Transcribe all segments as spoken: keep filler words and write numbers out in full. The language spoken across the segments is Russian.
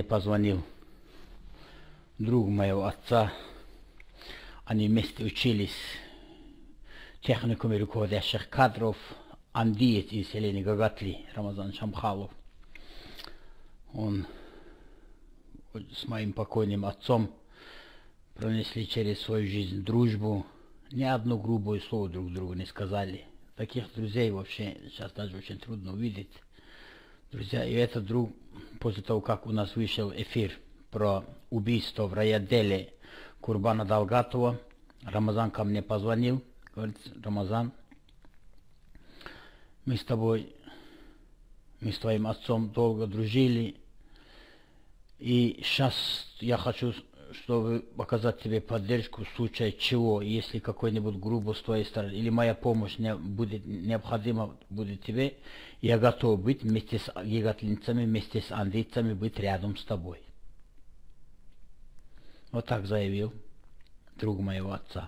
позвонил друг моего отца. Они вместе учились в техникуме руководящих кадров. Андиец из селения Гагатли, Рамазан Шамхалов. Он с моим покойным отцом пронесли через свою жизнь дружбу. Ни одно грубое слово друг другу не сказали. Таких друзей вообще сейчас даже очень трудно увидеть. Друзья, и этот друг, после того, как у нас вышел эфир про убийство в райотделе Курбана Далгатова, Рамазан ко мне позвонил, говорит: Рамазан, мы с тобой, мы с твоим отцом долго дружили, и сейчас я хочу, чтобы показать тебе поддержку в случае чего, если какой-нибудь грубость с твоей стороны, или моя помощь не будет необходима будет тебе, я готов быть вместе с гигатлинцами, вместе с андийцами, быть рядом с тобой. Вот так заявил друг моего отца.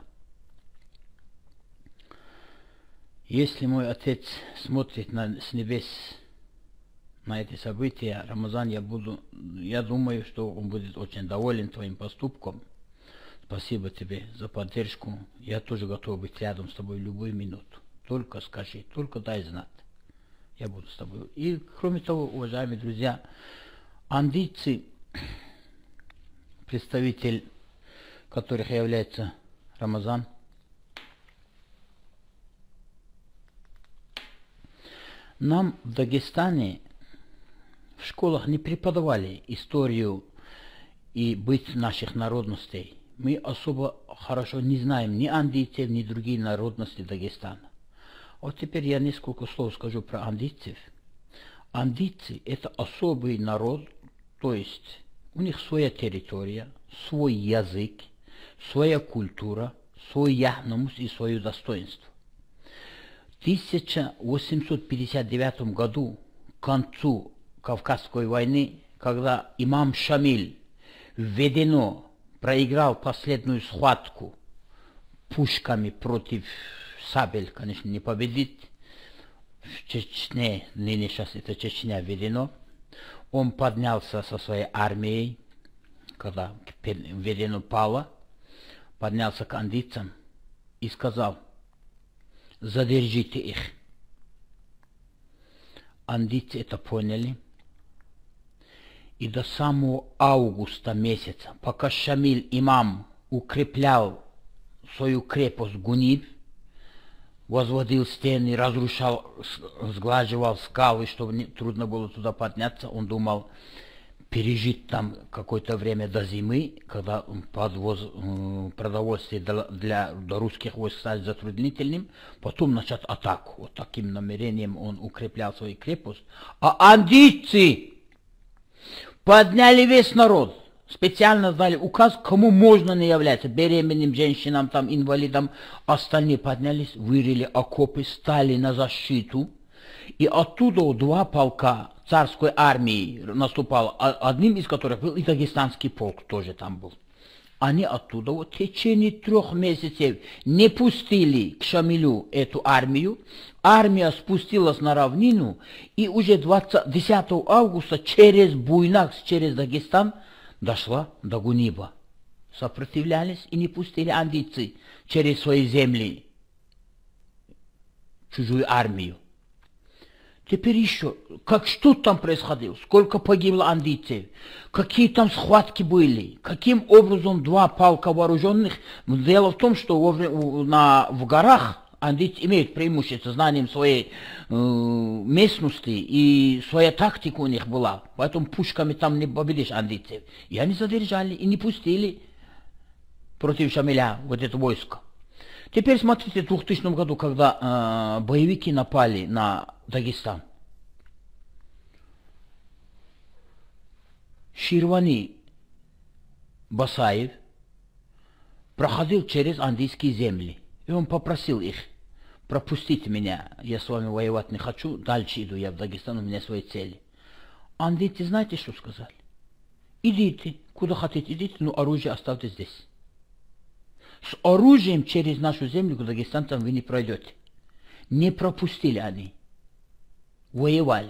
Если мой отец смотрит на, с небес на эти события, Рамазан, я буду, я думаю, что он будет очень доволен твоим поступком. Спасибо тебе за поддержку. Я тоже готов быть рядом с тобой в любую минуту. Только скажи, только дай знать. Я буду с тобой. И кроме того, уважаемые друзья, андийцы, представитель которых является Рамазан, нам в Дагестане в школах не преподавали историю и быт наших народностей. Мы особо хорошо не знаем ни андийцев, ни другие народности Дагестана. Вот теперь я несколько слов скажу про андийцев. Андийцы – это особый народ, то есть у них своя территория, свой язык, своя культура, свой яхномус и свое достоинство. В тысяча восемьсот пятьдесят девятом году, к концу Кавказской войны, когда имам Шамиль в Ведено проиграл последнюю схватку пушками против сабель, конечно, не победит, в Чечне, ныне сейчас это Чечня, Ведено, он поднялся со своей армией, когда Ведено пало, поднялся к андийцам и сказал: задержите их. Андийцы это поняли. И до самого августа месяца, пока Шамиль имам укреплял свою крепость Гуниб, возводил стены, разрушал, сглаживал скалы, чтобы не, трудно было туда подняться, он думал пережить там какое-то время до зимы, когда подвоз э, продовольствия для, для, для русских войск стал затруднительным, потом начать атаку. Вот таким намерением он укреплял свою крепость. А андийцы подняли весь народ, специально дали указ, кому можно не являться, беременным женщинам, там, инвалидам. Остальные поднялись, вырыли окопы, стали на защиту. И оттуда два полка царской армии наступало, одним из которых был и дагестанский полк, тоже там был. Они оттуда вот, в течение трех месяцев не пустили к Шамилю эту армию. Армия спустилась на равнину, и уже десятого августа через Буйнак, через Дагестан дошла до Гуниба. Сопротивлялись и не пустили андийцы через свои земли чужую армию. Теперь еще, как что там происходило, сколько погибло андийцев, какие там схватки были, каким образом два полка вооруженных. Дело в том, что в, на, в горах андийцы имеют преимущество знанием своей э, местности, и своя тактика у них была, поэтому пушками там не победишь андийцев. И они задержали и не пустили против Шамиля вот это войско. Теперь смотрите, в двухтысячном году, когда э, боевики напали на Дагестан, Ширвани Басаев проходил через андийские земли, и он попросил их: пропустите меня, я с вами воевать не хочу, дальше иду я в Дагестан, у меня свои цели. Андийцы знаете, что сказали? Идите, куда хотите, идите, но оружие оставьте здесь. С оружием через нашу землю к дагестанцам вы не пройдете. Не пропустили они. Воевали.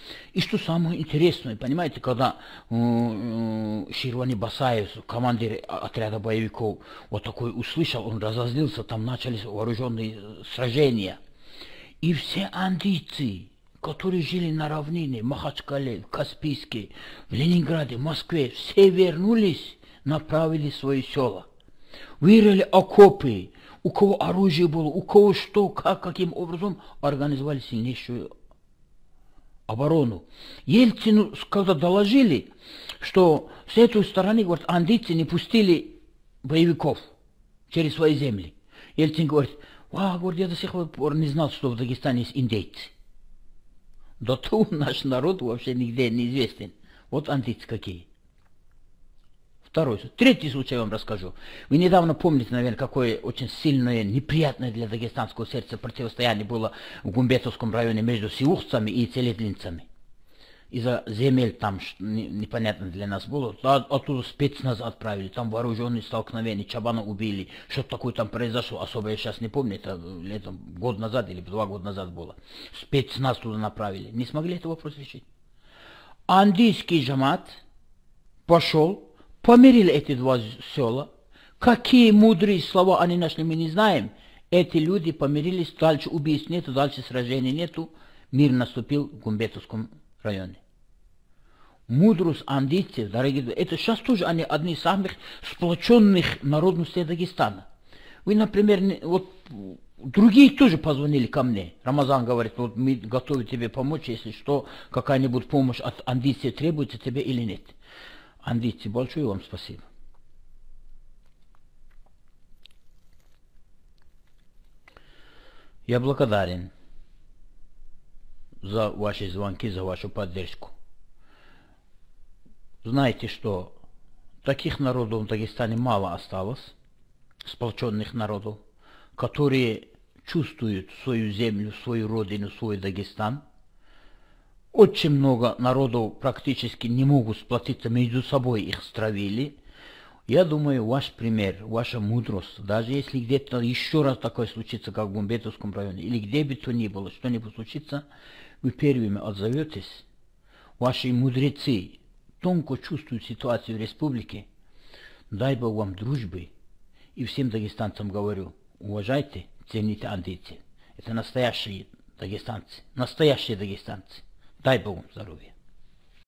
И что самое интересное, понимаете, когда э, э, Ширвани Басаев, командир отряда боевиков, вот такой услышал, он разозлился, там начались вооруженные сражения. И все андийцы, которые жили на равнине, в Махачкале, в Каспийске, в Ленинграде, в Москве, все вернулись, направили свои села. Вырыли окопы, у кого оружие было, у кого что, как, каким образом организовали сильнейшую оборону. Ельцину, когда доложили, что с этой стороны, говорит, андийцы не пустили боевиков через свои земли. Ельцин говорит, а, говорит, я до сих пор не знал, что в Дагестане есть индейцы. Да то наш народ вообще нигде не известен. Вот андийцы какие. Второй. Третий случай я вам расскажу. Вы недавно помните, наверное, какое очень сильное, неприятное для дагестанского сердца противостояние было в Гумбетовском районе между сиухцами и целедлинцами. Из-за земель там непонятно для нас было. Оттуда спецназ отправили, там вооруженные столкновения, Чабана убили. Что-то такое там произошло, особо я сейчас не помню, это летом, год назад или два года назад было. Спецназ туда направили. Не смогли этот вопрос решить. Андийский джамат пошел, помирили эти два села. Какие мудрые слова они нашли, мы не знаем. Эти люди помирились, дальше убийств нету, дальше сражений нету. Мир наступил в Гумбетовском районе. Мудрость андийцев, дорогие друзья, это сейчас тоже они одни из самых сплоченных народностей Дагестана. Вы, например, вот другие тоже позвонили ко мне. Рамазан говорит, вот мы готовы тебе помочь, если что, какая-нибудь помощь от андийцев требуется тебе или нет. Андийцы, большое вам спасибо. Я благодарен за ваши звонки, за вашу поддержку. Знаете, что таких народов в Дагестане мало осталось, сплоченных народов, которые чувствуют свою землю, свою родину, свой Дагестан. Очень много народов практически не могут сплотиться между собой, их стравили. Я думаю, ваш пример, ваша мудрость, даже если где-то еще раз такое случится, как в Гумбетовском районе, или где бы то ни было, что-нибудь случится, вы первыми отзоветесь. Ваши мудрецы тонко чувствуют ситуацию в республике. Дай Бог вам дружбы. И всем дагестанцам говорю, уважайте, цените андийцев. Это настоящие дагестанцы, настоящие дагестанцы. Дай Бог вам здоровья.